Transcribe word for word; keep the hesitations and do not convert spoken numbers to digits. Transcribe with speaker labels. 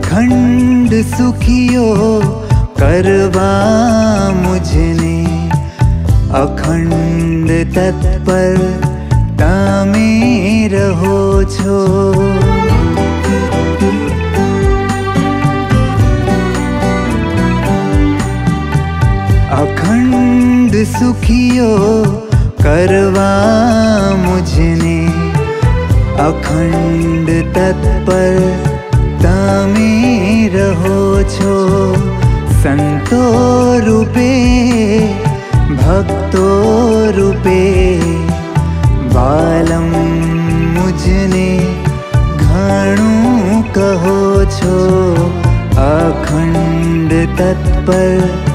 Speaker 1: अखंड सुखियो करवा मुझने, अखंड तत्पर तामे रहो छो। अखंड सुखियो करवा मुझने, अखंड तत्पर तामे रहो छो। संतो रूपे भक्तो रूपे बालम मुझने घणु कहो छो। अखंड तत्पर